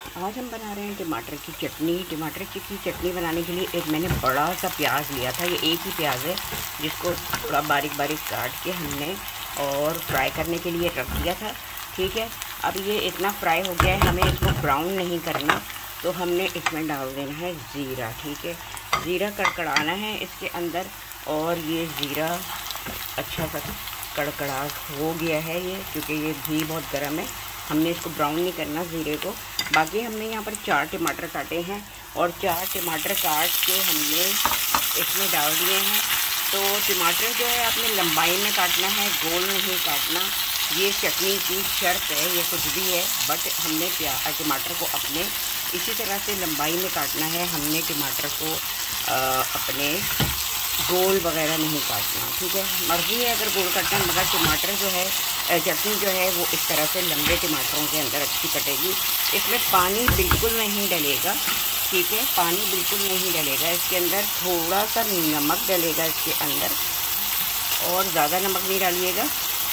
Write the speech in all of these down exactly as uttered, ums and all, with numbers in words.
आज हम बना रहे हैं टमाटर की चटनी। टमाटर की चटनी बनाने के लिए एक मैंने बड़ा सा प्याज लिया था, ये एक ही प्याज है जिसको थोड़ा बारीक बारीक काट के हमने और फ्राई करने के लिए रख दिया था। ठीक है, अब ये इतना फ्राई हो गया है, हमें इसको ब्राउन नहीं करना, तो हमने इसमें डाल देना है ज़ीरा। ठीक है, ज़ीरा कड़कड़ाना है इसके अंदर, और ये ज़ीरा अच्छा सा कड़कड़ा हो गया है ये, क्योंकि ये घी बहुत गर्म है। हमने इसको ब्राउन नहीं करना ज़ीरे को। बाकी हमने यहाँ पर चार टमाटर काटे हैं और चार टमाटर काट के हमने इसमें डाल दिए हैं। तो टमाटर जो है आपने लंबाई में काटना है, गोल नहीं काटना। ये चटनी की शर्त है, ये कुछ भी है, बट हमने प्याज टमाटर को अपने इसी तरह से लंबाई में काटना है। हमने टमाटर को आ, अपने गोल वगैरह नहीं काटना। ठीक है, मर्ज़ी है अगर गोल काटना, मगर टमाटर जो है चटनी जो है वो इस तरह से लंबे टमाटरों के अंदर अच्छी कटेगी। इसमें पानी बिल्कुल नहीं डलेगा। ठीक है, पानी बिल्कुल नहीं डलेगा इसके अंदर, थोड़ा सा नमक डलेगा इसके अंदर, और ज़्यादा नमक नहीं डालिएगा।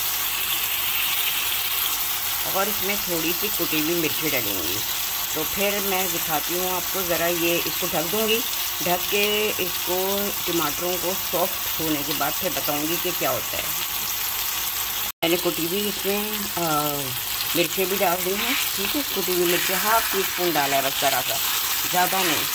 और इसमें थोड़ी सी कुटी हुई मिर्ची डलेंगी। तो फिर मैं दिखाती हूँ आपको ज़रा, ये इसको ढक दूँगी। ढक के इसको टमाटरों को सॉफ्ट होने के बाद फिर बताऊँगी कि क्या होता है। मैंने कुटी हुई इसमें मिर्चें भी डाल दी हैं। ठीक है, कुटी हुई मिर्चें हाफ टी स्पून डाला है बस, ज़रा सा, ज़्यादा नहीं।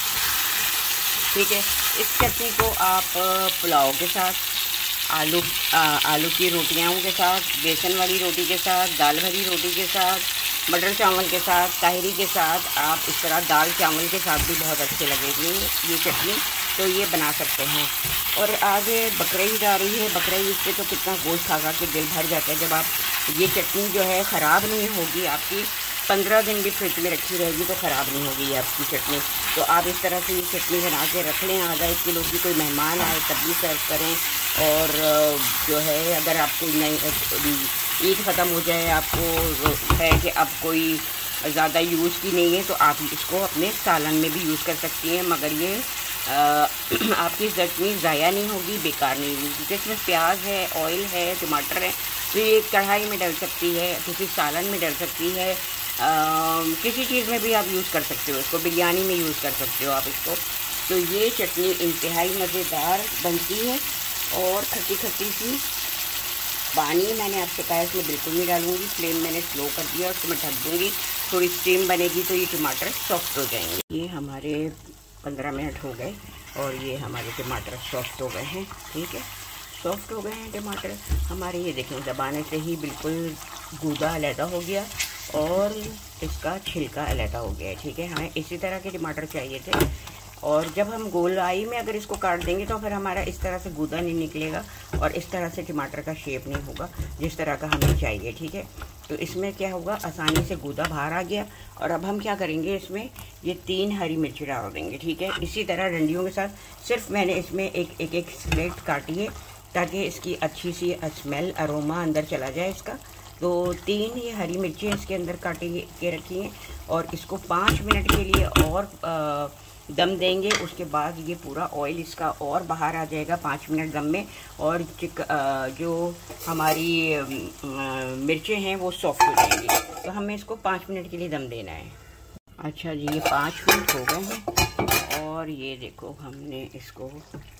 ठीक है, इस चटनी को आप पुलाव के साथ, आलू आ, आलू की रोटियों के साथ, बेसन वाली रोटी के साथ, दाल भरी रोटी के साथ, मटर चावल के साथ, ताहिरी के साथ, आप इस तरह दाल चावल के साथ भी बहुत अच्छे लगेगी ये चटनी। तो ये बना सकते हैं। और आगे बकरीद आ रही है, बकरीद पे तो कितना गोश्त खा खा के दिल भर जाता है। जब आप ये चटनी जो है ख़राब नहीं होगी, आपकी पंद्रह दिन भी फ्रिज में रखी रहेगी तो ख़राब नहीं होगी आपकी चटनी। तो आप इस तरह से ये चटनी बना के रख लें, आधा एक किलो की, कोई मेहमान आए तब भी सर्व करें। और जो है अगर आपको नहीं ईद ख़त्म हो जाए, आपको है कि अब कोई ज़्यादा यूज़ की नहीं है, तो आप इसको अपने सालन में भी यूज़ कर सकती हैं। मगर ये आ, आपकी चटनी ज़ाया नहीं होगी, बेकार नहीं होगी, क्योंकि इसमें प्याज है, ऑयल है, टमाटर है। तो ये कढ़ाई में डल सकती है, किसी सालन में डल सकती है, आ, किसी चीज़ में भी आप यूज़ कर सकते हो इसको, बिरयानी में यूज़ कर सकते हो आप इसको। तो ये चटनी इंतहाई मज़ेदार बनती है और खट्टी खट्टी सी। पानी मैंने आपसे कहा इसमें बिल्कुल नहीं डालूंगी, फ्लेम मैंने स्लो कर दिया, उसको मैं ढक दूँगी, थोड़ी स्टीम बनेगी तो ये टमाटर सॉफ्ट हो जाएंगे। ये हमारे पंद्रह मिनट हो गए और ये हमारे टमाटर सॉफ्ट हो गए हैं। ठीक है, सॉफ्ट हो गए हैं टमाटर हमारे। ये देखें, दबाने से ही बिल्कुल गूदा अलहदा हो गया और इसका छिलका अलहदा हो गया है। ठीक है, हमें इसी तरह के टमाटर चाहिए थे। और जब हम गोलाई में अगर इसको काट देंगे तो फिर हमारा इस तरह से गूदा नहीं निकलेगा और इस तरह से टमाटर का शेप नहीं होगा जिस तरह का हमें चाहिए। ठीक है, तो इसमें क्या होगा, आसानी से गूदा बाहर आ गया। और अब हम क्या करेंगे, इसमें ये तीन हरी मिर्ची डाल देंगे। ठीक है, इसी तरह डंडियों के साथ। सिर्फ मैंने इसमें एक एक एक स्लेट काटी है ताकि इसकी अच्छी सी स्मेल, अरोमा अंदर चला जाए इसका। तो तीन ये हरी मिर्ची इसके अंदर काटी के रखी हैं और इसको पाँच मिनट के लिए और आ, दम देंगे। उसके बाद ये पूरा ऑयल इसका और बाहर आ जाएगा पाँच मिनट दम में, और चिक जो हमारी मिर्चें हैं वो सॉफ्ट हो जाएंगी। तो हमें इसको पाँच मिनट के लिए दम देना है। अच्छा जी, ये पाँच मिनट हो गए हैं और ये देखो हमने इसको,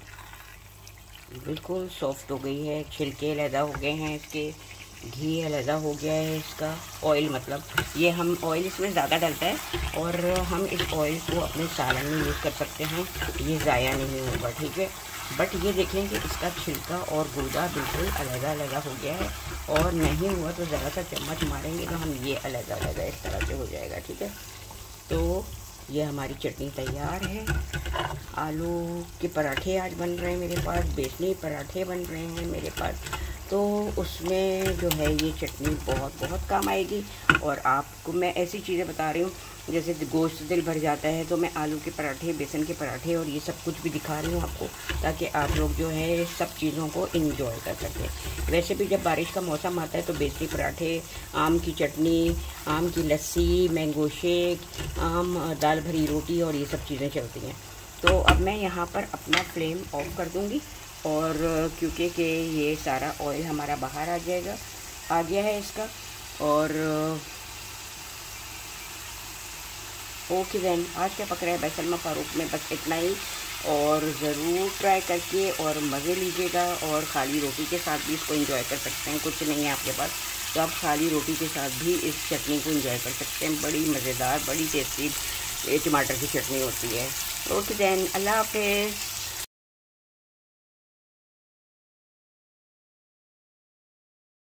बिल्कुल सॉफ्ट हो गई है, छिलके अलहदा हो गए हैं इसके, घी अलहदा हो गया है इसका, ऑयल मतलब ये हम ऑयल इसमें ज़्यादा डलता है और हम इस ऑयल को अपने सालन में यूज़ कर सकते हैं, ये ज़ाया नहीं होगा। ठीक है, बट ये देखें कि इसका छिलका और गूदा बिल्कुल अलहदा अलहदा हो गया है, और नहीं हुआ तो ज़रा सा चम्मच मारेंगे तो हम ये अलहदा अलहदा इस तरह से हो जाएगा। ठीक है, तो ये हमारी चटनी तैयार है। आलू के पराठे आज बन रहे हैं मेरे पास, बेसनी पराठे बन रहे हैं मेरे पास, तो उसमें जो है ये चटनी बहुत बहुत काम आएगी। और आपको मैं ऐसी चीज़ें बता रही हूँ, जैसे गोश्त दिल भर जाता है तो मैं आलू के पराठे, बेसन के पराठे और ये सब कुछ भी दिखा रही हूँ आपको, ताकि आप लोग जो है सब चीज़ों को इंजॉय कर सकें। वैसे भी जब बारिश का मौसम आता है तो बेसनी पराठे, आम की चटनी, आम की लस्सी, मैंगो शेक, आम दाल भरी रोटी और ये सब चीज़ें चलती हैं। तो अब मैं यहाँ पर अपना फ्लेम ऑफ कर दूँगी, और क्योंकि कि ये सारा ऑयल हमारा बाहर आ जाएगा, आ गया है इसका। और ओके देन, आज क्या पक रहा है बैसलमा फ़ारूक में, बस इतना ही। और ज़रूर ट्राई करके और मज़े लीजिएगा। और खाली रोटी के साथ भी इसको एंजॉय कर सकते हैं, कुछ नहीं है आपके पास तो आप खाली रोटी के साथ भी इस चटनी को एंजॉय कर सकते हैं। बड़ी मज़ेदार, बड़ी टेस्टी टमाटर की चटनी होती है। ओके देन, अल्लाह हाफ़िज़।